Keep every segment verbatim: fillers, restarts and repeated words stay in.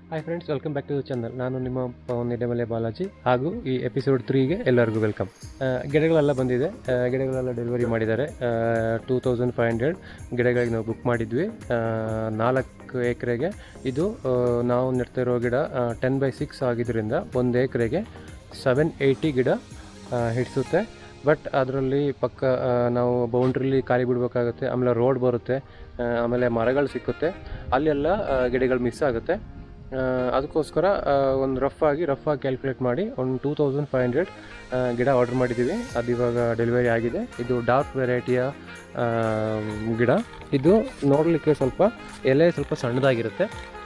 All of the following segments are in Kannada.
Hi friends, welcome back to the channel. ನಾನು ನಿಮ್ಮ ಪವನ್ ಎಡೆಮಲೆ ಬಾಲಾಜಿ ಹಾಗೂ ಈ ಎಪಿಸೋಡ್ ತ್ರೀಗೆ ಎಲ್ಲರಿಗೂ ವೆಲ್ಕಮ್. ಗಿಡಗಳೆಲ್ಲ ಬಂದಿದೆ, ಗಿಡಗಳೆಲ್ಲ ಡೆಲಿವರಿ ಮಾಡಿದ್ದಾರೆ. ಟೂ ತೌಸಂಡ್ ಫೈವ್ ಹಂಡ್ರೆಡ್ ಗಿಡಗಳಿಗೆ ನಾವು ಬುಕ್ ಮಾಡಿದ್ವಿ. ನಾಲ್ಕು ಎಕರೆಗೆ ಇದು ನಾವು ನೆಡ್ತಿರೋ ಗಿಡ ಟೆನ್ ಬೈ ಸಿಕ್ಸ್ ಆಗಿದ್ದರಿಂದ ಒಂದು ಎಕರೆಗೆ ಸೆವೆನ್ ಏಯ್ಟಿ ಗಿಡ ಹಿಡಿಸುತ್ತೆ. ಬಟ್ ಅದರಲ್ಲಿ ಪಕ್ಕ ನಾವು ಬೌಂಡ್ರಿಲಿ ಖಾಲಿ ಬಿಡಬೇಕಾಗುತ್ತೆ, ಆಮೇಲೆ ರೋಡ್ ಬರುತ್ತೆ, ಆಮೇಲೆ ಮರಗಳು ಸಿಕ್ಕುತ್ತೆ, ಅಲ್ಲೆಲ್ಲ ಗಿಡಗಳು ಮಿಸ್ ಆಗುತ್ತೆ. ಅದಕ್ಕೋಸ್ಕರ ಒಂದು ರಫ್ ಆಗಿ ರಫ್ ಆಗಿ ಕ್ಯಾಲ್ಕುಲೇಟ್ ಮಾಡಿ ಒಂದು ಟೂ ತೌಸಂಡ್ ಫೈವ್ ಹಂಡ್ರೆಡ್ ಗಿಡ ಆರ್ಡ್ರ್ ಮಾಡಿದ್ದೀವಿ. ಅದು ಇವಾಗ ಡೆಲಿವರಿ ಆಗಿದೆ. ಇದು ಡಾರ್ಕ್ ವೆರೈಟಿಯ ಗಿಡ. ಇದು ನೋಡಲಿಕ್ಕೆ ಸ್ವಲ್ಪ ಎಲೆ ಸ್ವಲ್ಪ ಸಣ್ಣದಾಗಿರುತ್ತೆ,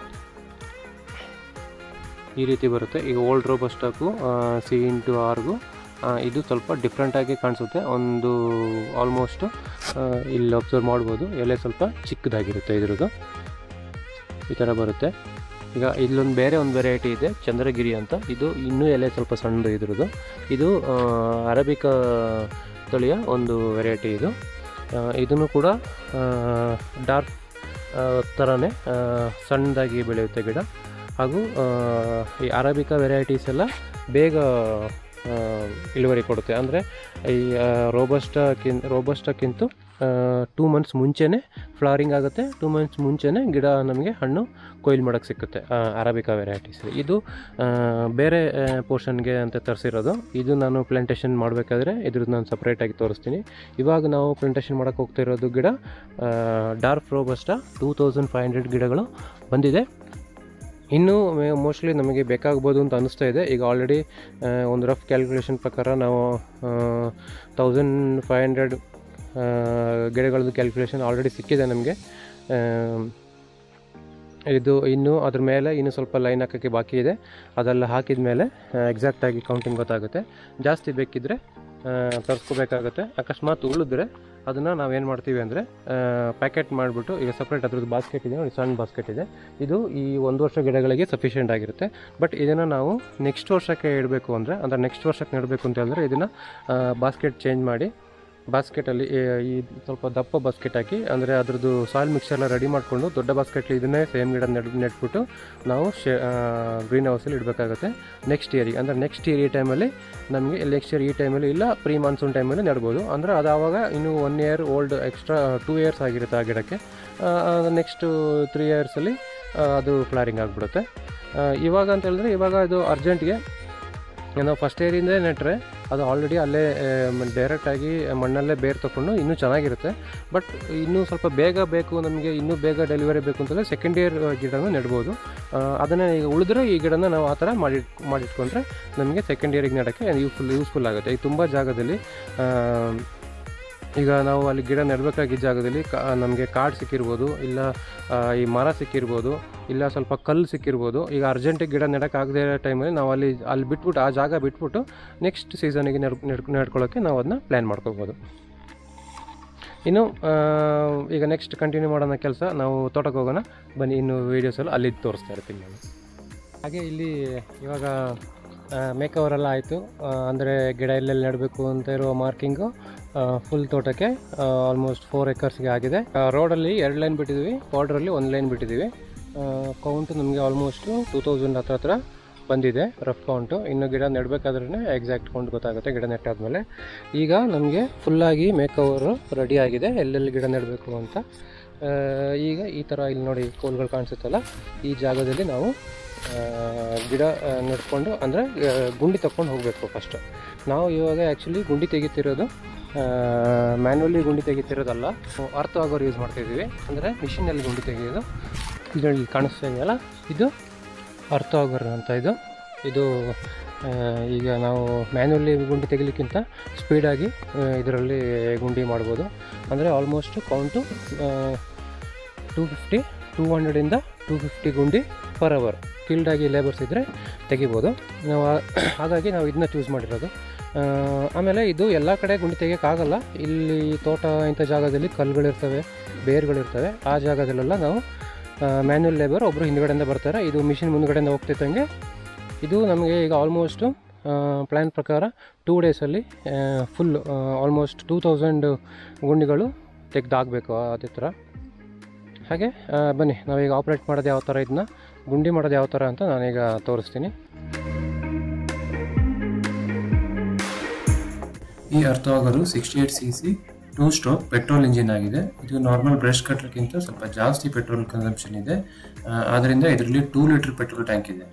ಈ ರೀತಿ ಬರುತ್ತೆ. ಈಗ ಓಲ್ಡ್ ರೋಬಸ್ಟಾಕು ಸಿ ಇಂಟು ಆರ್ಗೂ ಇದು ಸ್ವಲ್ಪ ಡಿಫ್ರೆಂಟಾಗಿ ಕಾಣಿಸುತ್ತೆ. ಒಂದು ಆಲ್ಮೋಸ್ಟು ಇಲ್ಲಿ ಅಬ್ಸರ್ವ್ ಮಾಡ್ಬೋದು, ಎಲೆ ಸ್ವಲ್ಪ ಚಿಕ್ಕದಾಗಿರುತ್ತೆ ಇದ್ರದ್ದು, ಈ ಥರ ಬರುತ್ತೆ. ಈಗ ಇಲ್ಲೊಂದು ಬೇರೆ ಒಂದು ವೆರೈಟಿ ಇದೆ, ಚಂದ್ರಗಿರಿ ಅಂತ. ಇದು ಇನ್ನೂ ಎಲೆ ಸ್ವಲ್ಪ ಸಣ್ಣದು ಇದ್ರದ್ದು. ಇದು ಅರೇಬಿಕಾ ತಳಿಯ ಒಂದು ವೆರೈಟಿ. ಇದು ಇದನ್ನು ಕೂಡ ಡಾರ್ಕ್ ಥರನೇ ಸಣ್ಣದಾಗಿ ಬೆಳೆಯುತ್ತೆ ಗಿಡ. ಹಾಗೂ ಈ ಅರೇಬಿಕಾ ವೆರೈಟೀಸ್ ಎಲ್ಲ ಬೇಗ ಇಳುವರಿ ಕೊಡುತ್ತೆ. ಅಂದರೆ ಈ ರೋಬಸ್ಟಕ್ಕಿಂತ ರೋಬಸ್ಟಕ್ಕಿಂತ ಟೂ ಮಂತ್ಸ್ ಮುಂಚೆನೇ ಫ್ಲವರಿಂಗ್ ಆಗುತ್ತೆ. ಟೂ ಮಂತ್ಸ್ ಮುಂಚೆನೇ ಗಿಡ ನಮಗೆ ಹಣ್ಣು ಕೊಯ್ಲು ಮಾಡೋಕ್ಕೆ ಸಿಕ್ಕುತ್ತೆ ಅರೇಬಿಕಾ ವೆರೈಟೀಸ್. ಇದು ಬೇರೆ ಪೋರ್ಷನ್ಗೆ ಅಂತ ತರಿಸಿರೋದು. ಇದು ನಾನು ಪ್ಲಾಂಟೇಷನ್ ಮಾಡಬೇಕಾದ್ರೆ ಇದ್ರದ್ದು ನಾನು ಸಪ್ರೇಟಾಗಿ ತೋರಿಸ್ತೀನಿ. ಇವಾಗ ನಾವು ಪ್ಲಾಂಟೇಷನ್ ಮಾಡೋಕ್ಕೆ ಹೋಗ್ತಿರೋದು ಗಿಡ dark robusta two thousand five hundred ಗಿಡಗಳು ಬಂದಿದೆ. ಇನ್ನೂ ಮೋಸ್ಟ್ಲಿ ನಮಗೆ ಬೇಕಾಗ್ಬೋದು ಅಂತ ಅನ್ನಿಸ್ತಾ ಇದೆ. ಈಗ ಆಲ್ರೆಡಿ ಒಂದು ರಫ್ ಕ್ಯಾಲ್ಕುಲೇಷನ್ ಪ್ರಕಾರ ನಾವು ತೌಸಂಡ್ ಫೈವ್ ಹಂಡ್ರೆಡ್ ಗಿಡಗಳದ್ದು ಕ್ಯಾಲ್ಕುಲೇಷನ್ ಆಲ್ರೆಡಿ ಸಿಕ್ಕಿದೆ ನಮಗೆ. ಇದು ಇನ್ನೂ ಅದ್ರ ಮೇಲೆ ಇನ್ನೂ ಸ್ವಲ್ಪ ಲೈನ್ ಹಾಕೋಕ್ಕೆ ಬಾಕಿ ಇದೆ. ಅದೆಲ್ಲ ಹಾಕಿದ ಮೇಲೆ ಎಕ್ಸಾಕ್ಟಾಗಿ ಕೌಂಟಿಂಗ್ ಗೊತ್ತಾಗುತ್ತೆ. ಜಾಸ್ತಿ ಬೇಕಿದ್ದರೆ ತರಿಸ್ಕೋಬೇಕಾಗುತ್ತೆ. ಅಕಸ್ಮಾತ್ ಉಳಿದ್ರೆ ಅದನ್ನು ನಾವೇನು ಮಾಡ್ತೀವಿ ಅಂದರೆ ಪ್ಯಾಕೆಟ್ ಮಾಡಿಬಿಟ್ಟು, ಈಗ ಸಪ್ರೇಟ್ ಅದ್ರದ್ದು ಬಾಸ್ಕೆಟ್ ಇದೆ ನೋಡಿ, ಸಣ್ಣ ಬಾಸ್ಕೆಟ್ ಇದೆ. ಇದು ಈ ಒಂದು ವರ್ಷ ಗಿಡಗಳಿಗೆ ಸಫಿಷಿಯೆಂಟ್ ಆಗಿರುತ್ತೆ. ಬಟ್ ಇದನ್ನು ನಾವು ನೆಕ್ಸ್ಟ್ ವರ್ಷಕ್ಕೆ ಇಡಬೇಕು ಅಂದರೆ ಅಂದರೆ ನೆಕ್ಸ್ಟ್ ವರ್ಷಕ್ಕೆ ನೆಡಬೇಕು ಅಂತ ಹೇಳಿದ್ರೆ ಇದನ್ನು ಬಾಸ್ಕೆಟ್ ಚೇಂಜ್ ಮಾಡಿ ಬಾಸ್ಕೆಟಲ್ಲಿ ಈ ಸ್ವಲ್ಪ ದಪ್ಪ ಬಾಸ್ಕೆಟ್ ಹಾಕಿ, ಅಂದರೆ ಅದ್ರದ್ದು ಸಾಯಿಲ್ ಮಿಕ್ಸರ್ನ ರೆಡಿ ಮಾಡಿಕೊಂಡು ದೊಡ್ಡ ಬಾಸ್ಕೆಟ್ಲಿ ಇದನ್ನೇ ಸೇಮ್ ಗಿಡ ನೆಡ್ ನೆಟ್ಬಿಟ್ಟು ನಾವು ಶೇ ಗ್ರೀನ್ ಹೌಸಲ್ಲಿ ಇಡಬೇಕಾಗುತ್ತೆ ನೆಕ್ಸ್ಟ್ ಇಯರಿಗೆ. ಅಂದರೆ ನೆಕ್ಸ್ಟ್ ಇಯರ್ ಈ ಟೈಮಲ್ಲಿ ನಮಗೆ ನೆಕ್ಸ್ಟ್ ಇಯರ್ ಈ ಟೈಮಲ್ಲಿ ಇಲ್ಲ ಪ್ರೀ ಮಾನ್ಸೂನ್ ಟೈಮಲ್ಲಿ ನೆಡ್ಬೋದು. ಅಂದರೆ ಅದು ಆವಾಗ ಇನ್ನೂ one year old extra two years ಆಗಿರುತ್ತೆ ಆ ಗಿಡಕ್ಕೆ. ನೆಕ್ಸ್ಟು ತ್ರೀ ಇಯರ್ಸಲ್ಲಿ ಅದು ಫ್ಲವರಿಂಗ್ ಆಗಿಬಿಡುತ್ತೆ. ಇವಾಗ ಅಂತ ಹೇಳಿದ್ರೆ ಇವಾಗ ಇದು ಅರ್ಜೆಂಟ್ಗೆ ನಾವು ಫಸ್ಟ್ ಇಯರಿಂದೇ ನೆಟ್ಟರೆ ಅದು ಆಲ್ರೆಡಿ ಅಲ್ಲೇ ಡೈರೆಕ್ಟಾಗಿ ಮಣ್ಣಲ್ಲೇ ಬೇರು ತೊಗೊಂಡು ಇನ್ನೂ ಚೆನ್ನಾಗಿರುತ್ತೆ. ಬಟ್ ಇನ್ನೂ ಸ್ವಲ್ಪ ಬೇಗ ಬೇಕು ನಮಗೆ, ಇನ್ನೂ ಬೇಗ ಡೆಲಿವರಿ ಬೇಕು ಅಂತಂದರೆ ಸೆಕೆಂಡ್ ಇಯರ್ ಗಿಡನೂ ನೆಡ್ಬೋದು. ಅದನ್ನೇ ಈಗ ಉಳಿದ್ರೆ ಈ ಗಿಡನ ನಾವು ಆ ಥರ ಮಾಡಿ ಮಾಡಿಟ್ಕೊಂಡ್ರೆ ನಮಗೆ ಸೆಕೆಂಡ್ ಇಯರಿಗೆ ನೆಡೋಕ್ಕೆ ಯೂಸ್ಫುಲ್ ಯೂಸ್ಫುಲ್ ಆಗುತ್ತೆ. ಈ ತುಂಬ ಜಾಗದಲ್ಲಿ ಈಗ ನಾವು ಅಲ್ಲಿ ಗಿಡ ನೆಡಬೇಕಾಗಿದ್ದ ಜಾಗದಲ್ಲಿ ಕಾ ನಮಗೆ ಕಾಡು ಸಿಕ್ಕಿರ್ಬೋದು, ಇಲ್ಲ ಈ ಮರ ಸಿಕ್ಕಿರ್ಬೋದು, ಇಲ್ಲ ಸ್ವಲ್ಪ ಕಲ್ಲು ಸಿಕ್ಕಿರ್ಬೋದು. ಈಗ ಅರ್ಜೆಂಟಿಗೆ ಗಿಡ ನೆಡೋಕ್ಕಾಗದೇ ಇರೋ ಟೈಮಲ್ಲಿ ನಾವು ಅಲ್ಲಿ ಅಲ್ಲಿ ಬಿಟ್ಬಿಟ್ಟು ಆ ಜಾಗ ಬಿಟ್ಬಿಟ್ಟು ನೆಕ್ಸ್ಟ್ ಸೀಸನಿಗೆ ನೆಡ್ ನೆಡ್ ನೆಡ್ಕೊಳ್ಳೋಕ್ಕೆ ನಾವು ಅದನ್ನ ಪ್ಲ್ಯಾನ್ ಮಾಡ್ಕೋಬೋದು. ಇನ್ನು ಈಗ ನೆಕ್ಸ್ಟ್ ಕಂಟಿನ್ಯೂ ಮಾಡೋಣ ಕೆಲಸ. ನಾವು ತೋಟಕ್ಕೆ ಹೋಗೋಣ ಬನ್ನಿ. ಇನ್ನು ವೀಡಿಯೋಸಲ್ಲಿ ಅಲ್ಲಿ ತೋರಿಸ್ತಾ ಇರ್ತೀನಿ ನಾನು. ಹಾಗೆ ಇಲ್ಲಿ ಇವಾಗ ಮೇಕವರೆಲ್ಲ ಆಯಿತು. ಅಂದರೆ ಗಿಡ ಎಲ್ಲೆಲ್ಲಿ ನೆಡಬೇಕು ಅಂತ ಇರುವ ಮಾರ್ಕಿಂಗು ಫುಲ್ ತೋಟಕ್ಕೆ ಆಲ್ಮೋಸ್ಟ್ ಫೋರ್ ಎಕರ್ಸ್ಗೆ ಆಗಿದೆ. ರೋಡಲ್ಲಿ ಎರಡು ಲೈನ್ ಬಿಟ್ಟಿದ್ದೀವಿ, ಬಾರ್ಡ್ರಲ್ಲಿ ಒಂದು ಲೈನ್ ಬಿಟ್ಟಿದ್ದೀವಿ. ಕೌಂಟು ನಮಗೆ ಆಲ್ಮೋಸ್ಟು ಟೂ ತೌಸಂಡ್ ಹತ್ರ ಹತ್ರ ಬಂದಿದೆ ರಫ್ ಕೌಂಟು. ಇನ್ನು ಗಿಡ ನೆಡಬೇಕಾದ್ರೇ ಎಕ್ಸಾಕ್ಟ್ ಕೌಂಟ್ ಗೊತ್ತಾಗುತ್ತೆ ಗಿಡ ನೆಟ್ಟಾದಮೇಲೆ. ಈಗ ನಮಗೆ ಫುಲ್ಲಾಗಿ ಮೇಕವರು ರೆಡಿ ಆಗಿದೆ ಎಲ್ಲೆಲ್ಲಿ ಗಿಡ ನೆಡಬೇಕು ಅಂತ. ಈಗ ಈ ಥರ ಇಲ್ಲಿ ನೋಡಿ ಕೋಲ್ಗಳು ಕಾಣಿಸುತ್ತಲ್ಲ, ಈ ಜಾಗದಲ್ಲಿ ನಾವು ಗಿಡ ನೆಡ್ಕೊಂಡು ಅಂದರೆ ಗುಂಡಿ ತಗೊಂಡು ಹೋಗಬೇಕು. ಫಸ್ಟ್ ನಾವು ಇವಾಗ ಆ್ಯಕ್ಚುಲಿ ಗುಂಡಿ ತೆಗಿತಿರೋದು ಮ್ಯಾನ್ಯುವಲಿ ಗುಂಡಿ ತೆಗಿತಿರೋದಲ್ಲ, ಅರ್ಥ ಆಗೋರು ಯೂಸ್ ಮಾಡ್ತಾಯಿದ್ದೀವಿ. ಅಂದರೆ ಮಿಷಿನಲ್ಲಿ ಗುಂಡಿ ತೆಗೆಯೋದು. ಇದರಲ್ಲಿ ಕಾಣಿಸ್ತಾ ಇದೆಯಲ್ಲ, ಇದು ಅರ್ಥ ಆಗೋರು ಅಂತ. ಇದು ಇದು ಈಗ ನಾವು ಮ್ಯಾನ್ಯುವಲಿ ಗುಂಡಿ ತೆಗಿಲಿಕ್ಕಿಂತ ಸ್ಪೀಡಾಗಿ ಇದರಲ್ಲಿ ಗುಂಡಿ ಮಾಡ್ಬೋದು. ಅಂದರೆ almost count two fifty two ಹಂಡ್ರೆಡಿಂದ ಟೂ ಫಿಫ್ಟಿ ಗುಂಡಿ ಪರ್ ಅವರ್ ಫೀಲ್ಡಾಗಿ ಲೇಬರ್ಸ್ ಇದ್ದರೆ ತೆಗಿಬೋದು ನಾವು. ಹಾಗಾಗಿ ನಾವು ಇದನ್ನ ಚೂಸ್ ಮಾಡಿರೋದು. ಆಮೇಲೆ ಇದು ಎಲ್ಲ ಕಡೆ ಗುಂಡಿ ತೆಗಿಯೋಕ್ಕಾಗಲ್ಲ. ಇಲ್ಲಿ ತೋಟ ಇಂಥ ಜಾಗದಲ್ಲಿ ಕಲ್ಲುಗಳಿರ್ತವೆ, ಬೇರುಗಳಿರ್ತವೆ. ಆ ಜಾಗದಲ್ಲೆಲ್ಲ ನಾವು ಮ್ಯಾನ್ಯುವಲ್ ಲೇಬರ್ ಒಬ್ಬರು ಹಿಂದುಗಡೆಯಿಂದ ಬರ್ತಾರೆ. ಇದು ಮಿಷಿನ್ ಮುಂದುಗಡೆಯಿಂದ ಹೋಗ್ತಿದ್ದಂಗೆ ಇದು ನಮಗೆ ಈಗ ಆಲ್ಮೋಸ್ಟು ಪ್ಲ್ಯಾನ್ ಪ್ರಕಾರ ಟೂ ಡೇಸಲ್ಲಿ ಫುಲ್ ಆಲ್ಮೋಸ್ಟ್ ಟೂ ತೌಸಂಡ್ ಗುಂಡಿಗಳು ತೆಗೆದಾಗಬೇಕು ಅದೇ ಥರ. ಹಾಗೆ ಬನ್ನಿ ನಾವೀಗ ಆಪ್ರೇಟ್ ಮಾಡೋದು ಯಾವ ಥರ ಇದನ್ನ ಗುಂಡಿ ಮಾಡೋದು ಯಾವ ಥರ ಅಂತ ನಾನೀಗ ತೋರಿಸ್ತೀನಿ. ಈ ಅರ್ಥವಾಗರು sixty eight C C two stroke petrol engine ಆಗಿದೆ. ಇದು ನಾರ್ಮಲ್ ಬ್ರಷ್ ಕಟ್ರ್ಗಿಂತ ಸ್ವಲ್ಪ ಜಾಸ್ತಿ ಪೆಟ್ರೋಲ್ ಕನ್ಸಂಪ್ಷನ್ ಇದೆ. ಆದ್ದರಿಂದ ಇದರಲ್ಲಿ ಟೂ ಲೀಟರ್ ಪೆಟ್ರೋಲ್ ಟ್ಯಾಂಕ್ ಇದೆ.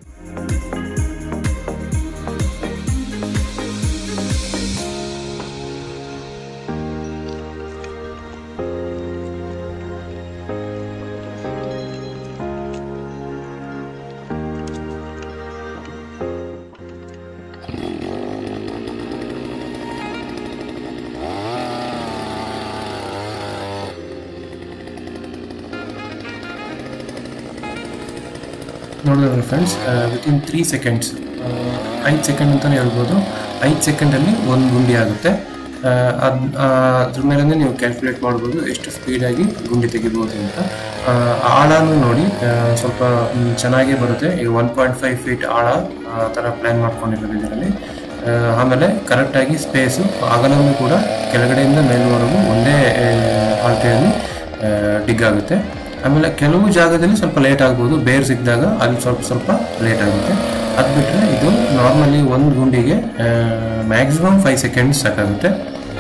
ನೋಡಿದ್ರೆ ಫ್ರೆಂಡ್ಸ್, ವಿತಿನ್ ತ್ರೀ ಸೆಕೆಂಡ್ಸ್ ಐದು ಸೆಕೆಂಡ್ ಅಂತಲೇ ಹೇಳ್ಬೋದು, ಐದು ಸೆಕೆಂಡಲ್ಲಿ ಒಂದು ಗುಂಡಿ ಆಗುತ್ತೆ. ಅದು ಅದ್ರ ಮೇಲೆ ನೀವು ಕ್ಯಾಲ್ಕುಲೇಟ್ ಮಾಡ್ಬೋದು ಎಷ್ಟು ಸ್ಪೀಡಾಗಿ ಗುಂಡಿ ತೆಗಿಬೋದು ಅಂತ. ಆಳನೂ ನೋಡಿ ಸ್ವಲ್ಪ ಚೆನ್ನಾಗೇ ಬರುತ್ತೆ. ಈಗ ಒನ್ ಪಾಯಿಂಟ್ ಫೈವ್ ಫೀಟ್ ಆಳ ಆ ಥರ ಪ್ಲ್ಯಾನ್ ಮಾಡ್ಕೊಂಡಿರೋದು ಇದರಲ್ಲಿ. ಆಮೇಲೆ ಕರೆಕ್ಟಾಗಿ ಸ್ಪೇಸು ಅಗಲವೂ ಕೂಡ ಕೆಳಗಡೆಯಿಂದ ಮೇಲ್ವರೆಗೂ ಒಂದೇ ಅಳತೆಯಲ್ಲಿ ಡಿಗ್ ಆಗುತ್ತೆ. ಆಮೇಲೆ ಕೆಲವು ಜಾಗದಲ್ಲಿ ಸ್ವಲ್ಪ ಲೇಟ್ ಆಗ್ಬೋದು, ಬೇರ್ ಸಿಕ್ಕಿದಾಗ ಅಲ್ಲಿ ಸ್ವಲ್ಪ ಸ್ವಲ್ಪ ಲೇಟ್ ಆಗುತ್ತೆ. ಅದು ಬಿಟ್ಟರೆ ಇದು ನಾರ್ಮಲಿ ಒಂದು ಗುಂಡಿಗೆ ಮ್ಯಾಕ್ಸಿಮಮ್ ಫೈವ್ ಸೆಕೆಂಡ್ಸ್ ಸಾಕಾಗುತ್ತೆ.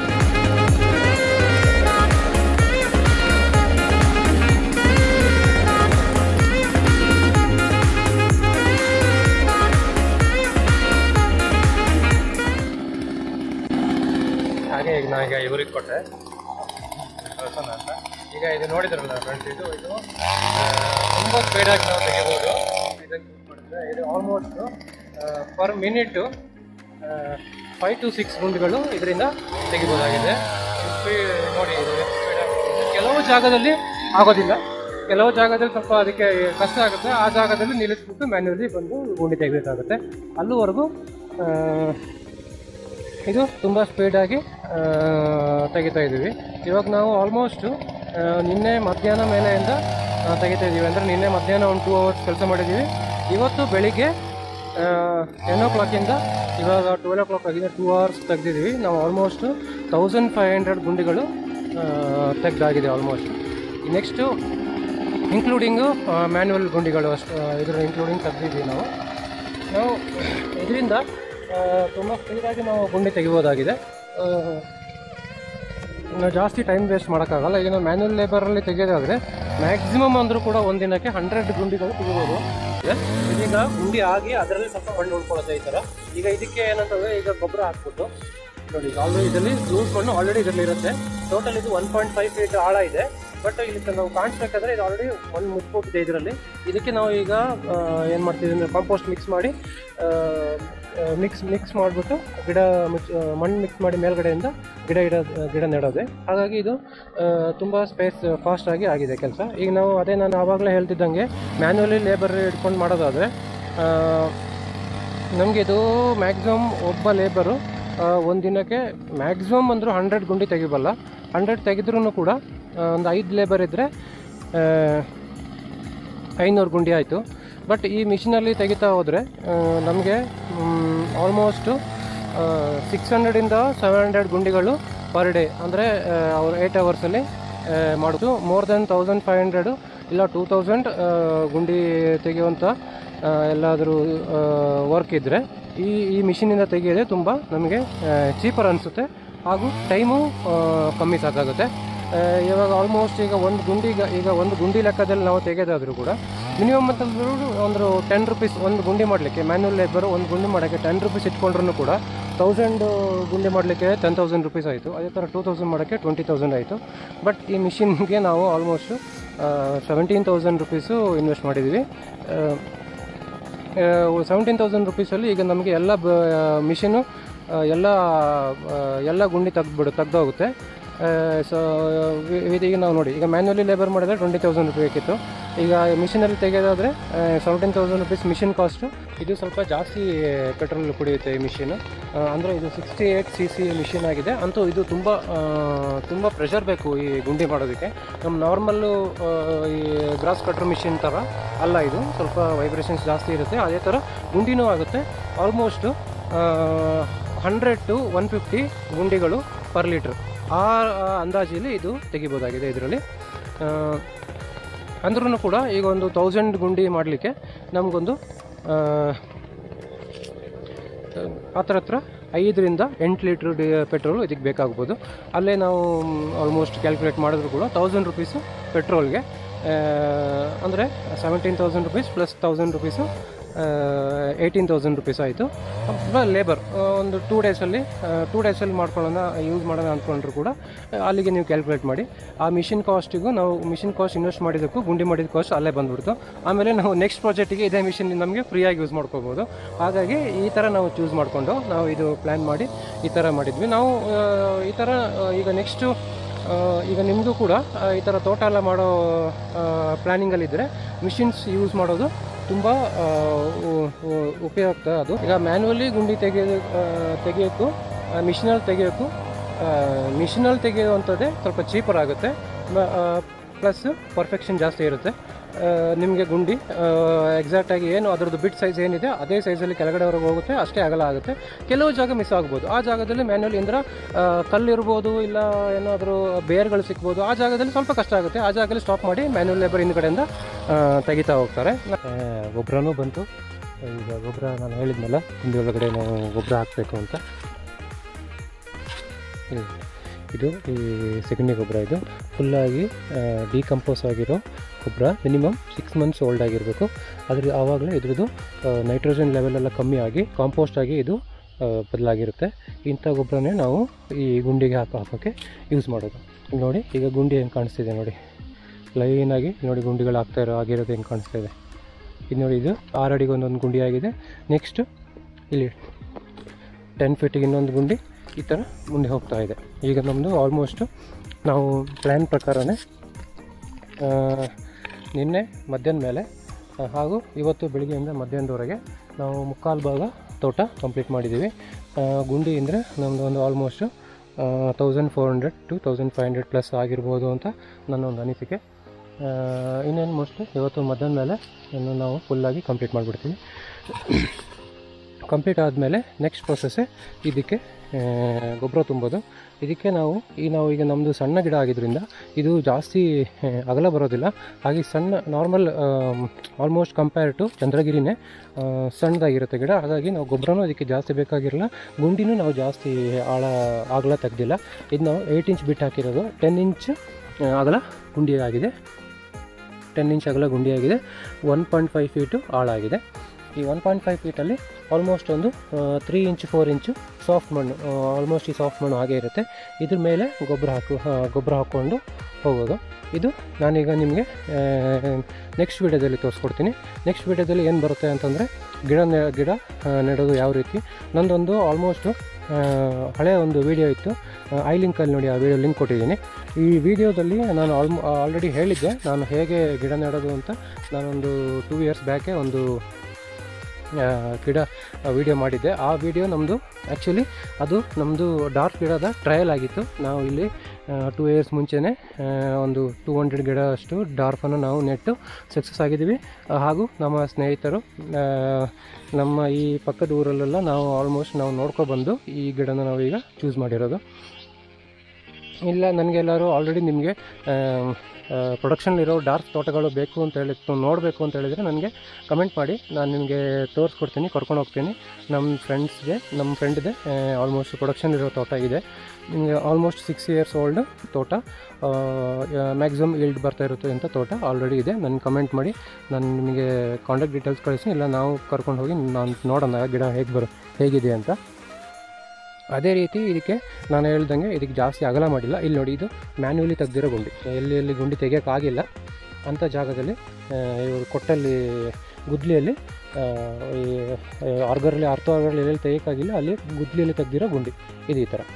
ಹಾಗೆ ಈಗ ನಾ ಈಗ ಇವ್ರಿಗೆ ಕೊಟ್ಟೆ ಅಂತ. ಈಗ ಇದು ನೋಡಿದ್ರಲ್ಲ ಫ್ರೆಂಡ್ಸ್, ಇದು ಇದು ತುಂಬ ಸ್ಪೀಡಾಗಿ ನಾವು ತೆಗಿಬೋದು. ಇದನ್ನು ಯೂಸ್ ಮಾಡಿದ್ರೆ ಇದು almost per minute five to six ಗುಂಡಿಗಳು ಇದರಿಂದ ತೆಗಿಬೋದಾಗಿದೆ. ಸ್ಪೀಡ್ ನೋಡಿ, ಇದು ಸ್ಪೀಡಾಗಿ ಕೆಲವು ಜಾಗದಲ್ಲಿ ಆಗೋದಿಲ್ಲ, ಕೆಲವು ಜಾಗದಲ್ಲಿ ಸ್ವಲ್ಪ ಅದಕ್ಕೆ ಕಷ್ಟ ಆಗುತ್ತೆ. ಆ ಜಾಗದಲ್ಲಿ ನಿಲ್ಲಿಸ್ಬಿಟ್ಟು ಮ್ಯಾನ್ಯುವಲಿ ಬಂದು ಗುಂಡಿ ತೆಗಿಬೇಕಾಗುತ್ತೆ. ಅಲ್ಲಿವರೆಗೂ ಇದು ತುಂಬ ಸ್ಪೀಡಾಗಿ ತೆಗಿತಾ ಇದ್ದೀವಿ. ಇವಾಗ ನಾವು ಆಲ್ಮೋಸ್ಟು ನಿನ್ನೆ ಮಧ್ಯಾಹ್ನ ಮೇಲೆಯಿಂದ ತೆಗಿತಾ ಇದ್ದೀವಿ. ಅಂದರೆ ನಿನ್ನೆ ಮಧ್ಯಾಹ್ನ ಒಂದು ಟೂ ಅವರ್ಸ್ ಕೆಲಸ ಮಾಡಿದ್ದೀವಿ. ಇವತ್ತು ಬೆಳಿಗ್ಗೆ ಟೆನ್ ಓ ಕ್ಲಾಕಿಂದ ಇವಾಗ ಟ್ವೆಲ್ ಓ ಕ್ಲಾಕ್ ಆಗಿದೆ, ಟೂ ಅವರ್ಸ್ ತೆಗೆದಿದ್ದೀವಿ. ನಾವು ಆಲ್ಮೋಸ್ಟು ತೌಸಂಡ್ ಫೈವ್ ಹಂಡ್ರೆಡ್ ಗುಂಡಿಗಳು ತೆಗೆದಾಗಿದೆ ಆಲ್ಮೋಸ್ಟ್. ನೆಕ್ಸ್ಟು ಇನ್ಕ್ಲೂಡಿಂಗು ಮ್ಯಾನ್ಯುವಲ್ ಗುಂಡಿಗಳು ಅಷ್ಟು ಇದರ ಇನ್ಕ್ಲೂಡಿಂಗ್ ತೆಗೆದಿದ್ದೀವಿ ನಾವು. ನಾವು ಇದರಿಂದ ತುಂಬ ಸ್ಪೀಡಾಗಿ ನಾವು ಗುಂಡಿ ತೆಗಿಬೋದಾಗಿದೆ. ನಾವು ಜಾಸ್ತಿ ಟೈಮ್ ವೇಸ್ಟ್ ಮಾಡೋಕ್ಕಾಗಲ್ಲ. ಈಗ ನಾವು ಮ್ಯಾನ್ಯುವಲ್ ಲೇಬರಲ್ಲಿ ತೆಗೆಯೋದಾದರೆ ಮ್ಯಾಕ್ಸಿಮಮ್ ಅಂದರೂ ಕೂಡ ಒಂದಿನಕ್ಕೆ ಹಂಡ್ರೆಡ್ ಗುಂಡಿಗಳು ತೆಗಿಬೋದು. ಇದೀಗ ಗುಂಡಿ ಆಗಿ ಅದರಲ್ಲಿ ಸ್ವಲ್ಪ ಮಣ್ಣು ಉಳ್ಕೊಳ್ಳುತ್ತೆ ಈ ಥರ. ಈಗ ಇದಕ್ಕೆ ಏನಂತಂದರೆ ಈಗ ಗೊಬ್ಬರ ಹಾಕ್ಬಿಟ್ಟು ನೋಡಿ, ಈಗ ಆಲ್ರೆಡಿ ಇದರಲ್ಲಿ ಲೂಸ್ ಮಣ್ಣು ಆಲ್ರೆಡಿ ಇದರಲ್ಲಿ ಇರುತ್ತೆ. ಟೋಟಲ್ ಇದು ಒನ್ ಪಾಯಿಂಟ್ ಫೈವ್ ಫೀಟ್ ಆಳ ಇದೆ. ಬಟ್ ಇಲ್ಲಿ ನಾವು ಕಾಣಿಸ್ಬೇಕಾದ್ರೆ ಇದು ಆಲ್ರೆಡಿ ಒಂದು ಮುಚ್ಚಿಬಿಟ್ಟಿದೆ ಇದರಲ್ಲಿ. ಇದಕ್ಕೆ ನಾವು ಈಗ ಏನು ಮಾಡ್ತೀವಿ ಅಂದರೆ ಕಾಂಪೋಸ್ಟ್ ಮಿಕ್ಸ್ ಮಾಡಿ ಮಿಕ್ಸ್ ಮಿಕ್ಸ್ ಮಾಡಿಬಿಟ್ಟು ಗಿಡ ಮುಚ್ಚ ಮಣ್ಣು ಮಿಕ್ಸ್ ಮಾಡಿ ಮೇಲ್ಗಡೆಯಿಂದ ಗಿಡ ಇಡ ಗಿಡ ನೆಡೋದೆ. ಹಾಗಾಗಿ ಇದು ತುಂಬ ಸ್ಪೇಸ್ ಫಾಸ್ಟಾಗಿ ಆಗಿದೆ ಕೆಲಸ. ಈಗ ನಾವು ಅದೇ ನಾನು ಆವಾಗಲೇ ಹೇಳ್ತಿದ್ದಂಗೆ ಮ್ಯಾನ್ಯುವಲಿ ಲೇಬರ್ ಇಟ್ಕೊಂಡು ಮಾಡೋದಾದರೆ ನಮಗೆ ಇದು ಮ್ಯಾಕ್ಸಿಮಮ್ ಒಬ್ಬ ಲೇಬರು ಒಂದು ದಿನಕ್ಕೆ ಮ್ಯಾಕ್ಸಿಮಮ್ ಅಂದರೂ ಹಂಡ್ರೆಡ್ ಗುಂಡಿ ತೆಗಿಬಲ್ಲ. ಹಂಡ್ರೆಡ್ ತೆಗೆದ್ರೂ ಕೂಡ ಒಂದು ಐದು ಲೇಬರ್ ಇದ್ದರೆ ಐನೂರು ಗುಂಡಿ ಆಯಿತು. ಬಟ್ ಈ ಮಿಷಿನಲ್ಲಿ ತೆಗಿತಾ ಹೋದರೆ ನಮಗೆ ಆಲ್ಮೋಸ್ಟು ಸಿಕ್ಸ್ ಹಂಡ್ರೆಡಿಂದ ಸೆವೆನ್ ಹಂಡ್ರೆಡ್ ಗುಂಡಿಗಳು ಪರ್ ಡೇ, ಅಂದರೆ ಅವ್ರು ಏಯ್ಟ್ ಅವರ್ಸಲ್ಲಿ ಮಾಡೋದು. More than thousand five hundred ಇಲ್ಲ ಟೂ ತೌಸಂಡ್ ಗುಂಡಿ ತೆಗೆಯುವಂಥ ಎಲ್ಲಾದರೂ ವರ್ಕ್ ಇದ್ದರೆ ಈ ಈ ಮಿಷಿನಿಂದ ತೆಗೆಯೋದೇ ತುಂಬ ನಮಗೆ ಚೀಪರ್ ಅನಿಸುತ್ತೆ, ಹಾಗೂ ಟೈಮು ಕಮ್ಮಿ ಸಾಕಾಗುತ್ತೆ. ಇವಾಗ ಆಲ್ಮೋಸ್ಟ್ ಈಗ ಒಂದು ಗುಂಡಿಗೆ ಈಗ ಒಂದು ಗುಂಡಿ ಲೆಕ್ಕದಲ್ಲಿ ನಾವು ತೆಗೆಯೋದಾದರೂ ಕೂಡ ಮಿನಿಮಮ್ ಅಂತಂದ್ರೂ ಒಂದು ಟೆನ್ ರುಪೀಸ್ ಒಂದು ಗುಂಡಿ ಮಾಡಲಿಕ್ಕೆ, ಮ್ಯಾನ್ಯುವಲ್ ಲೇಬರು ಒಂದು ಗುಂಡಿ ಮಾಡೋಕ್ಕೆ ಟೆನ್ ರುಪೀಸ್ ಇಟ್ಕೊಂಡ್ರೂ ಕೂಡ ತೌಸಂಡ್ ಗುಂಡಿ ಮಾಡಲಿಕ್ಕೆ ಟೆನ್ ತೌಸಂಡ್ ರುಪೀಸ್ ಆಯಿತು. ಅದೇ ಥರ ಟೂ ತೌಸಂಡ್ ಮಾಡೋಕ್ಕೆ ಟ್ವೆಂಟಿ ತೌಸಂಡ್ ಆಯಿತು. ಬಟ್ ಈ ಮಿಷಿನ್ಗೆ ನಾವು almost seventeen thousand rupees invest ಮಾಡಿದ್ದೀವಿ. ಸೆವೆಂಟೀನ್ ತೌಸಂಡ್ ರುಪೀಸಲ್ಲಿ ಈಗ ನಮಗೆ ಎಲ್ಲ ಬ ಮಿಷಿನು ಎಲ್ಲ ಎಲ್ಲ ಗುಂಡಿ ತೆಗ್ದುಬಿಡು ತೆಗ್ದೋಗುತ್ತೆ. ಸೊ ಈಗ ನಾವು ನೋಡಿ, ಈಗ ಮ್ಯಾನ್ಯುವಲಿ ಲೇಬರ್ ಮಾಡಿದ್ರೆ ಟ್ವೆಂಟಿ ತೌಸಂಡ್ ರುಪಿ ಬೇಕಿತ್ತು. ಈಗ ಮಿಷಿನಲ್ಲಿ ತೆಗೆಯೋದಾದರೆ seventeen thousand rupees machine cost. ಇದು ಸ್ವಲ್ಪ ಜಾಸ್ತಿ ಪೆಟ್ರೋಲ್ ಕುಡಿಯುತ್ತೆ ಈ ಮಿಷಿನು. ಅಂದರೆ ಇದು sixty eight C C machine ಆಗಿದೆ. ಅಂತೂ ಇದು ತುಂಬ ತುಂಬ ಪ್ರೆಷರ್ ಬೇಕು ಈ ಗುಂಡಿ ಮಾಡೋದಕ್ಕೆ. ನಮ್ಮ ನಾರ್ಮಲ್ಲು ಈ ಗ್ರಾಸ್ ಕಟ್ರ್ ಮಿಷಿನ್ ಥರ ಅಲ್ಲ, ಇದು ಸ್ವಲ್ಪ ವೈಬ್ರೇಷನ್ಸ್ ಜಾಸ್ತಿ ಇರುತ್ತೆ. ಅದೇ ಥರ ಗುಂಡಿನೂ ಆಗುತ್ತೆ. Almost hundred to one fifty ಗುಂಡಿಗಳು ಪರ್ ಲೀಟ್ರ್ ಆ ಅಂದಾಜಲ್ಲಿ ಇದು ತೆಗಿಬೋದಾಗಿದೆ ಇದರಲ್ಲಿ. ಅಂದ್ರೂ ಕೂಡ ಈಗ ಒಂದು ತೌಸಂಡ್ ಗುಂಡಿ ಮಾಡಲಿಕ್ಕೆ ನಮಗೊಂದು ಹತ್ರ ಹತ್ರ ಐದರಿಂದ ಎಂಟು ಲೀಟ್ರ್ ಡಿ ಪೆಟ್ರೋಲು ಇದಕ್ಕೆ ಬೇಕಾಗ್ಬೋದು. ಅಲ್ಲೇ ನಾವು ಆಲ್ಮೋಸ್ಟ್ ಕ್ಯಾಲ್ಕುಲೇಟ್ ಮಾಡಿದ್ರು ಕೂಡ ತೌಸಂಡ್ ರುಪೀಸು ಪೆಟ್ರೋಲ್ಗೆ, ಅಂದರೆ seventeen thousand rupees plus thousand rupees eighteen thousand rupees ಆಯಿತು. ಲೇಬರ್ ಒಂದು ಟೂ ಡೇಸಲ್ಲಿ ಟೂ ಡೇಸಲ್ಲಿ ಮಾಡ್ಕೊಳ್ಳೋಣ ಯೂಸ್ ಮಾಡೋಣ ಅಂದ್ಕೊಂಡ್ರು ಕೂಡ ಅಲ್ಲಿಗೆ ನೀವು ಕ್ಯಾಲ್ಕುಲೇಟ್ ಮಾಡಿ. ಆ ಮಿಷಿನ್ ಕಾಸ್ಟಿಗೂ ನಾವು ಮಿಷಿನ್ ಕಾಸ್ಟ್ ಇನ್ವೆಸ್ಟ್ ಮಾಡಿದ್ದಕ್ಕೂ ಗುಂಡಿ ಮಾಡಿದ ಕಾಸ್ಟ್ ಅಲ್ಲೇ ಬಂದುಬಿಡ್ತು. ಆಮೇಲೆ ನಾವು ನೆಕ್ಸ್ಟ್ ಪ್ರಾಜೆಕ್ಟಿಗೆ ಇದೇ ಮಿಷಿನ್ ನಮಗೆ ಫ್ರೀಯಾಗಿ ಯೂಸ್ ಮಾಡ್ಕೋಬೋದು. ಹಾಗಾಗಿ ಈ ಥರ ನಾವು ಚೂಸ್ ಮಾಡಿಕೊಂಡು ನಾವು ಇದು ಪ್ಲ್ಯಾನ್ ಮಾಡಿ ಈ ಥರ ಮಾಡಿದ್ವಿ. ನಾವು ಈ ಥರ ಈಗ ನೆಕ್ಸ್ಟು ಈಗ ನಿಮ್ಮದು ಕೂಡ ಈ ಥರ ತೋಟ ಎಲ್ಲ ಮಾಡೋ ಪ್ಲ್ಯಾನಿಂಗಲ್ಲಿದ್ದರೆ ಮಿಷಿನ್ಸ್ ಯೂಸ್ ಮಾಡೋದು ತುಂಬ ಉಪಯುಕ್ತ. ಅದು ಈಗ ಮ್ಯಾನ್ಯುವಲಿ ಗುಂಡಿ ತೆಗೆಯೋದು ತೆಗೆಯೋಕ್ಕೂ ಮಿಷಿನಲ್ಲಿ ತೆಗೆಯೋಕ್ಕೂ ಮಿಷಿನಲ್ಲಿ ತೆಗೆಯುವಂಥದ್ದೇ ಸ್ವಲ್ಪ ಚೀಪರ್ ಆಗುತ್ತೆ, ಪ್ಲಸ್ ಪರ್ಫೆಕ್ಷನ್ ಜಾಸ್ತಿ ಇರುತ್ತೆ. ನಿಮಗೆ ಗುಂಡಿ ಎಕ್ಸಾಕ್ಟಾಗಿ ಏನು ಅದರದ್ದು ಬಿಟ್ ಸೈಜ್ ಏನಿದೆ ಅದೇ ಸೈಜಲ್ಲಿ ಕೆಳಗಡೆವರೆಗೆ ಹೋಗುತ್ತೆ, ಅಷ್ಟೇ ಅಗಲ ಆಗುತ್ತೆ. ಕೆಲವು ಜಾಗ ಮಿಸ್ ಆಗ್ಬೋದು. ಆ ಜಾಗದಲ್ಲಿ ಮ್ಯಾನ್ಯುವಲ್ ಇಂದ್ರೆ ಕಲ್ಲಿರ್ಬೋದು, ಇಲ್ಲ ಏನಾದರೂ ಬೇರ್ಗಳು ಸಿಗ್ಬೋದು. ಆ ಜಾಗದಲ್ಲಿ ಸ್ವಲ್ಪ ಕಷ್ಟ ಆಗುತ್ತೆ. ಆ ಜಾಗದಲ್ಲಿ ಸ್ಟಾಪ್ ಮಾಡಿ ಮ್ಯಾನ್ಯುವಲ್ ಲೇಬರ್ ಹಿಂದ್ಗಡೆಯಿಂದ ತೆಗಿತಾ ಹೋಗ್ತಾರೆ. ಗೊಬ್ಬರನೂ ಬಂತು. ಈಗ ಗೊಬ್ಬರ ನಾನು ಹೇಳಿದ್ನಲ್ಲ, ಗುಂಡಿ ಒಳಗಡೆ ನಾವು ಗೊಬ್ಬರ ಹಾಕಬೇಕು ಅಂತ. ಇದು ಈ ಸೆಗಣಿ ಗೊಬ್ಬರ, ಇದು ಫುಲ್ಲಾಗಿ ಡಿಕಂಪೋಸ್ ಆಗಿರೋ ಗೊಬ್ಬರ. ಮಿನಿಮಮ್ ಸಿಕ್ಸ್ ಮಂತ್ಸ್ ಓಲ್ಡ್ ಆಗಿರಬೇಕು. ಅದ್ರ ಆವಾಗಲೇ ಇದ್ರದ್ದು ನೈಟ್ರೋಜನ್ ಲೆವೆಲೆಲ್ಲ ಕಮ್ಮಿ ಆಗಿ ಕಾಂಪೋಸ್ಟ್ ಆಗಿ ಇದು ಬದಲಾಗಿರುತ್ತೆ. ಇಂಥ ಗೊಬ್ಬರನೇ ನಾವು ಈ ಗುಂಡಿಗೆ ಹಾಕೋ ಹಾಕೋಕ್ಕೆ ಯೂಸ್ ಮಾಡೋದು. ನೋಡಿ ಈಗ ಗುಂಡಿ ಹೆಂಗೆ ಕಾಣಿಸ್ತಿದೆ ನೋಡಿ, ಲೈನಾಗಿ ನೋಡಿ ಗುಂಡಿಗಳು ಆಗ್ತಾ ಇರೋ ಆಗಿರೋದು ಹೆಂಗೆ ಕಾಣಿಸ್ತಾ ಇದೆ. ಇದು ನೋಡಿ, ಇದು ಆರು ಅಡಿಗೆ ಒಂದೊಂದು ಗುಂಡಿ ಆಗಿದೆ. ನೆಕ್ಸ್ಟ್ ಇಲ್ಲಿ ಟೆನ್ ಫೀಟಿಗೆ ಇನ್ನೊಂದು ಗುಂಡಿ, ಈ ಥರ ಮುಂದೆ ಹೋಗ್ತಾ ಇದೆ. ಈಗ ನಮ್ಮದು ಆಲ್ಮೋಸ್ಟು ನಾವು ಪ್ಲ್ಯಾನ್ ಪ್ರಕಾರನೇ ನಿನ್ನೆ ಮಧ್ಯಾಹ್ನ ಮೇಲೆ ಹಾಗೂ ಇವತ್ತು ಬೆಳಗ್ಗೆಯಿಂದ ಮಧ್ಯಾಹ್ನದವರೆಗೆ ನಾವು ಮುಕ್ಕಾಲು ಭಾಗ ತೋಟ ಕಂಪ್ಲೀಟ್ ಮಾಡಿದ್ದೀವಿ. ಗುಂಡಿ ಅಂದರೆ ನಮ್ಮದು ಒಂದು almost thousand four hundred to thousand five hundred plus ಆಗಿರ್ಬೋದು ಅಂತ ನನ್ನ ಒಂದು ಅನಿಸಿಕೆ. ಇನ್ನೇನು ಮೋಸ್ಟ್ಲಿ ಇವತ್ತು ಮಧ್ಯಾಹ್ನ ಮೇಲೆ ಇನ್ನು ನಾವು ಫುಲ್ಲಾಗಿ ಕಂಪ್ಲೀಟ್ ಮಾಡಿಬಿಡ್ತೀವಿ. ಕಂಪ್ಲೀಟ್ ಆದಮೇಲೆ ನೆಕ್ಸ್ಟ್ ಪ್ರೊಸೆಸ್ಸೇ ಇದಕ್ಕೆ ಗೊಬ್ಬರ ತುಂಬೋದು. ಇದಕ್ಕೆ ನಾವು ಈ ನಾವು ಈಗ ನಮ್ಮದು ಸಣ್ಣ ಗಿಡ ಆಗಿದ್ದರಿಂದ ಇದು ಜಾಸ್ತಿ ಅಗಲ ಬರೋದಿಲ್ಲ. ಹಾಗೆ ಸಣ್ಣ ನಾರ್ಮಲ್ ಆಲ್ಮೋಸ್ಟ್ ಕಂಪೇರ್ ಟು ಚಂದ್ರಗಿರಿನೇ ಸಣ್ಣದಾಗಿರುತ್ತೆ ಗಿಡ. ಹಾಗಾಗಿ ನಾವು ಗೊಬ್ಬರನೂ ಅದಕ್ಕೆ ಜಾಸ್ತಿ ಬೇಕಾಗಿರಲ್ಲ. ಗುಂಡಿನೂ ನಾವು ಜಾಸ್ತಿ ಆಳ ಅಗಲ ತೆಗೆದಿಲ್ಲ. ಇದು ನಾವು ಏಯ್ಟ್ ಇಂಚ್ ಬಿಟ್ಟು ಹಾಕಿರೋದು. ಟೆನ್ ಇಂಚ್ ಅಗಲ ಗುಂಡಿ ಆಗಿದೆ. ಟೆನ್ ಇಂಚ್ ಅಗಲ ಗುಂಡಿ ಆಗಿದೆ. ಒನ್ ಪಾಯಿಂಟ್ ಫೈವ್ ಫೀಟು ಆಳ ಆಗಿದೆ. ಈ ಒನ್ ಪಾಯಿಂಟ್ ಫೈವ್ ಫೀಟಲ್ಲಿ ಆಲ್ಮೋಸ್ಟ್ ಒಂದು ತ್ರೀ ಇಂಚು ಫೋರ್ ಇಂಚು ಸಾಫ್ಟ್ ಮಣ್ಣು, ಆಲ್ಮೋಸ್ಟ್ ಈ ಸಾಫ್ಟ್ ಮಣ್ಣು ಹಾಗೇ ಇರುತ್ತೆ. ಇದ್ರ ಮೇಲೆ ಗೊಬ್ಬರ ಹಾಕು ಗೊಬ್ಬರ ಹಾಕ್ಕೊಂಡು ಹೋಗೋದು. ಇದು ನಾನೀಗ ನಿಮಗೆ ನೆಕ್ಸ್ಟ್ ವೀಡಿಯೋದಲ್ಲಿ ತೋರಿಸ್ಕೊಡ್ತೀನಿ. ನೆಕ್ಸ್ಟ್ ವೀಡಿಯೋದಲ್ಲಿ ಏನು ಬರುತ್ತೆ ಅಂತಂದರೆ ಗಿಡ ನೆ ಗಿಡ ನೆಡೋದು ಯಾವ ರೀತಿ. ನಂದೊಂದು ಆಲ್ಮೋಸ್ಟು ಹಳೆಯ ಒಂದು ವೀಡಿಯೋ ಇತ್ತು, ಐ ಲಿಂಕಲ್ಲಿ ನೋಡಿ, ಆ ವಿಡಿಯೋ ಲಿಂಕ್ ಕೊಟ್ಟಿದ್ದೀನಿ. ಈ ವಿಡಿಯೋದಲ್ಲಿ ನಾನು ಆಲ್ಮೋ ಆಲ್ರೆಡಿ ಹೇಳಿದ್ದೆ ನಾನು ಹೇಗೆ ಗಿಡ ನೆಡೋದು ಅಂತ. ನಾನೊಂದು ಟೂ ಇಯರ್ಸ್ ಬ್ಯಾಕೆ ಒಂದು ಗಿಡ ವಿಡಿಯೋ ಮಾಡಿದ್ದೆ. ಆ ವಿಡಿಯೋ ನಮ್ಮದು ಆ್ಯಕ್ಚುಲಿ ಅದು ನಮ್ಮದು ಡಾರ್ಕ್ ಗಿಡದ ಟ್ರಯಲ್ ಆಗಿತ್ತು. ನಾವು ಇಲ್ಲಿ ಟೂ ಇಯರ್ಸ್ ಮುಂಚೆನೇ ಒಂದು ಟೂ ಹಂಡ್ರೆಡ್ ಗಿಡ ಅಷ್ಟು ಡಾರ್ಫನ್ನು ನಾವು ನೆಟ್ಟು ಸಕ್ಸಸ್ ಆಗಿದ್ದೀವಿ. ಹಾಗೂ ನಮ್ಮ ಸ್ನೇಹಿತರು ನಮ್ಮ ಈ ಪಕ್ಕದ ಊರಲ್ಲೆಲ್ಲ ನಾವು ಆಲ್ಮೋಸ್ಟ್ ನಾವು ನೋಡ್ಕೊಬಂದು ಈ ಗಿಡನ ನಾವೀಗ ಚೂಸ್ ಮಾಡಿರೋದು. ಇಲ್ಲ ನನಗೆಲ್ಲರೂ ಆಲ್ರೆಡಿ ನಿಮಗೆ ಪ್ರೊಡಕ್ಷನ್ಲಿರೋ ಡಾರ್ಕ್ ತೋಟಗಳು ಬೇಕು ಅಂತ ಹೇಳಿ ನೋಡಬೇಕು ಅಂತ ಹೇಳಿದರೆ ನನಗೆ ಕಮೆಂಟ್ ಮಾಡಿ, ನಾನು ನಿಮಗೆ ತೋರಿಸ್ಕೊಡ್ತೀನಿ, ಕರ್ಕೊಂಡು ಹೋಗ್ತೀನಿ. ನಮ್ಮ ಫ್ರೆಂಡ್ಸ್ಗೆ ನಮ್ಮ ಫ್ರೆಂಡ್ದೆ ಆಲ್ಮೋಸ್ಟ್ ಪ್ರೊಡಕ್ಷನ್ಲಿರೋ ತೋಟ ಇದೆ. ನಿಮಗೆ ಆಲ್ಮೋಸ್ಟ್ ಸಿಕ್ಸ್ ಇಯರ್ಸ್ ಓಲ್ಡ್ ತೋಟ, ಮ್ಯಾಕ್ಸಿಮಮ್ ಈಲ್ಡ್ ಬರ್ತಾ ಇರುತ್ತೆ ಅಂತ ತೋಟ ಆಲ್ರೆಡಿ ಇದೆ. ನನಗೆ ಕಮೆಂಟ್ ಮಾಡಿ, ನಾನು ನಿಮಗೆ ಕಾಂಟ್ಯಾಕ್ಟ್ ಡೀಟೇಲ್ಸ್ ಕಳಿಸಿ, ಇಲ್ಲ ನಾವು ಕರ್ಕೊಂಡು ಹೋಗಿ ನಾನು ನೋಡೋಣ ಗಿಡ ಹೇಗೆ ಬರೋ ಹೇಗಿದೆ ಅಂತ. ಅದೇ ರೀತಿ ಇದಕ್ಕೆ ನಾನು ಹೇಳ್ದಂಗೆ ಇದಕ್ಕೆ ಜಾಸ್ತಿ ಅಗಲ ಮಾಡಿಲ್ಲ. ಇಲ್ಲಿ ನೋಡಿ, ಇದು ಮ್ಯಾನ್ಯುವಲಿ ತೆಗೆದಿರೋ ಗುಂಡಿ. ಎಲ್ಲಿ ಎಲ್ಲಿ ಗುಂಡಿ ತೆಗಿಯೋಕ್ಕಾಗಿಲ್ಲ ಅಂಥ ಜಾಗದಲ್ಲಿ ಇವರು ಕೊಟ್ಟಲ್ಲಿ ಗುದ್ಲಿಯಲ್ಲಿ ಈ ಆರ್ಗರಲ್ಲಿ ಅರ್ಥ ಆರ್ಗರಲ್ಲಿ ಎಲ್ಲೆಲ್ಲಿ ತೆಗಿಯೋಕ್ಕಾಗಿಲ್ಲ ಅಲ್ಲಿ ಗುದ್ಲಿಯಲ್ಲಿ ತೆಗೆದಿರೋ ಗುಂಡಿ ಇದು ಈ ಥರ.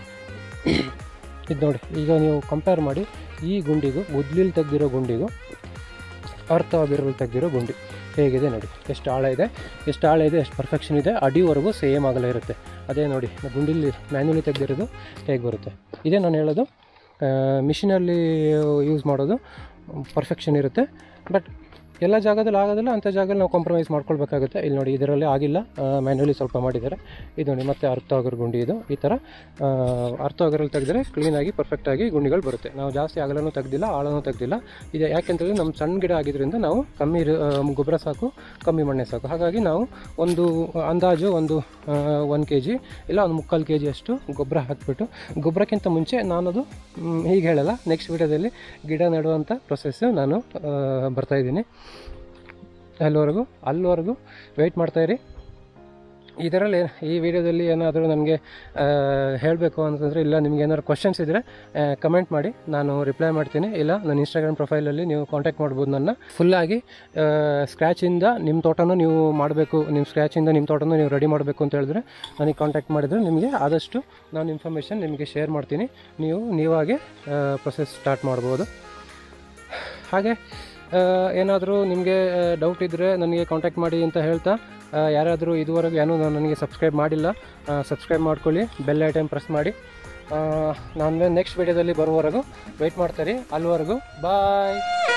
ಇದು ನೋಡಿ, ಈಗ ನೀವು ಕಂಪೇರ್ ಮಾಡಿ ಈ ಗುಂಡಿಗೂ ಗುದ್ಲಿಯಲ್ಲಿ ತೆಗೆದಿರೋ ಗುಂಡಿಗೂ ಅರ್ಥ ಆಗಿರೋಲ್ಲಿ ತೆಗೆದಿರೋ ಗುಂಡಿ ಹೇಗಿದೆ ನೋಡಿ. ಎಷ್ಟು ಆಳ ಇದೆ, ಎಷ್ಟು ಆಳ ಇದೆ, ಎಷ್ಟು ಪರ್ಫೆಕ್ಷನ್ ಇದೆ. ಅಡಿವರೆಗೂ ಸೇಮ್ ಆಗಲ್ಲ ಇರುತ್ತೆ. ಅದೇ ನೋಡಿ, ಗುಂಡಿಲಿ ಮ್ಯಾನ್ಯುವಲಿ ತೆಗೆದಿರೋದು ಹೇಗೆ ಬರುತ್ತೆ. ಇದೇ ನಾನು ಹೇಳೋದು, ಮಿಷಿನಲ್ಲಿ ಯೂಸ್ ಮಾಡೋದು ಪರ್ಫೆಕ್ಷನ್ ಇರುತ್ತೆ. ಬಟ್ ಎಲ್ಲ ಜಾಗದಲ್ಲಿ ಆಗೋದಿಲ್ಲ, ಅಂಥ ಜಾಗದಲ್ಲಿ ನಾವು ಕಾಂಪ್ರಮೈಸ್ ಮಾಡ್ಕೊಳ್ಬೇಕಾಗುತ್ತೆ. ಇಲ್ಲಿ ನೋಡಿ ಇದರಲ್ಲಿ ಆಗಿಲ್ಲ, ಮ್ಯಾನ್ಯುವಲಿ ಸ್ವಲ್ಪ ಮಾಡಿದ್ದಾರೆ. ಇದು ನೋಡಿ ಮತ್ತೆ ಅರ್ಥ ಆಗರ್ ಗುಂಡಿ, ಇದು ಈ ಥರ ಅರ್ಥ ಆಗರಲ್ಲಿ ತೆಗೆದರೆ ಕ್ಲೀನಾಗಿ ಪರ್ಫೆಕ್ಟಾಗಿ ಗುಂಡಿಗಳು ಬರುತ್ತೆ. ನಾವು ಜಾಸ್ತಿ ಅಗಲನೂ ತೆಗೆದಿಲ್ಲ, ಆಳನೂ ತೆಗೆದಿಲ್ಲ. ಇದು ಯಾಕೆಂತಂದರೆ ನಮ್ಮ ಸಣ್ಣ ಗಿಡ ಆಗಿದ್ದರಿಂದ ನಾವು ಕಮ್ಮಿ ಗೊಬ್ಬರ ಸಾಕು, ಕಮ್ಮಿ ಮಣ್ಣೆ ಸಾಕು. ಹಾಗಾಗಿ ನಾವು ಒಂದು ಅಂದಾಜು ಒಂದು ಒಂದು ಕೆ ಜಿ ಇಲ್ಲ ಒಂದು ಮುಕ್ಕಾಲು ಕೆ ಜಿ ಅಷ್ಟು ಗೊಬ್ಬರ ಹಾಕಿಬಿಟ್ಟು, ಗೊಬ್ಬರಕ್ಕಿಂತ ಮುಂಚೆ ನಾನದು ಹೀಗೆ ಹೇಳಲ್ಲ, ನೆಕ್ಸ್ಟ್ ವಿಡಿಯೋದಲ್ಲಿ ಗಿಡ ನೆಡುವಂಥ ಪ್ರೊಸೆಸ್ಸು ನಾನು ಬರ್ತಾಯಿದ್ದೀನಿ. ಅಲ್ಲಿವರೆಗೂ ಅಲ್ಲಿವರೆಗೂ ವೆಯ್ಟ್ ಮಾಡ್ತಾಯಿರಿ. ಇದರಲ್ಲಿ ಈ ವಿಡಿಯೋದಲ್ಲಿ ಏನಾದರೂ ನನಗೆ ಹೇಳಬೇಕು ಅಂತಂದರೆ, ಇಲ್ಲ ನಿಮ್ಗೆ ಏನಾದ್ರು ಕ್ವಶನ್ಸ್ ಇದ್ದರೆ ಕಮೆಂಟ್ ಮಾಡಿ, ನಾನು ರಿಪ್ಲೈ ಮಾಡ್ತೀನಿ. ಇಲ್ಲ ನನ್ನ ಇನ್ಸ್ಟಾಗ್ರಾಮ್ ಪ್ರೊಫೈಲಲ್ಲಿ ನೀವು ಕಾಂಟ್ಯಾಕ್ಟ್ ಮಾಡ್ಬೋದು ನನ್ನ. ಫುಲ್ಲಾಗಿ ಸ್ಕ್ರ್ಯಾಚಿಂದ ನಿಮ್ಮ ತೋಟನೂ ನೀವು ಮಾಡಬೇಕು, ನಿಮ್ಮ ಸ್ಕ್ರ್ಯಾಚಿಂದ ನಿಮ್ಮ ತೋಟನೂ ನೀವು ರೆಡಿ ಮಾಡಬೇಕು ಅಂತ ಹೇಳಿದ್ರೆ ನನಗೆ ಕಾಂಟ್ಯಾಕ್ಟ್ ಮಾಡಿದರೆ ನಿಮಗೆ ಆದಷ್ಟು ನಾನು ಇನ್ಫಾರ್ಮೇಷನ್ ನಿಮಗೆ ಶೇರ್ ಮಾಡ್ತೀನಿ. ನೀವು ನೀವಾಗೆ ಪ್ರೊಸೆಸ್ ಸ್ಟಾರ್ಟ್ ಮಾಡ್ಬೋದು. ಹಾಗೆ ಏನಾದರೂ ನಿಮಗೆ ಡೌಟ್ ಇದ್ದರೆ ನನಗೆ ಕಾಂಟ್ಯಾಕ್ಟ್ ಮಾಡಿ ಅಂತ ಹೇಳ್ತಾ, ಯಾರಾದರೂ ಇದುವರೆಗೂ ಏನೂ ನನಗೆ ಸಬ್ಸ್ಕ್ರೈಬ್ ಮಾಡಿಲ್ಲ, ಸಬ್ಸ್ಕ್ರೈಬ್ ಮಾಡ್ಕೊಳ್ಳಿ, ಬೆಲ್ ಐಟಮ್ ಪ್ರೆಸ್ ಮಾಡಿ. ನಾನು ನೆಕ್ಸ್ಟ್ ವಿಡಿಯೋದಲ್ಲಿ ಬರುವವರೆಗೂ ವೆಯ್ಟ್ ಮಾಡ್ತಾರೆ. ಅಲ್ಲಿವರೆಗೂ ಬಾಯ್.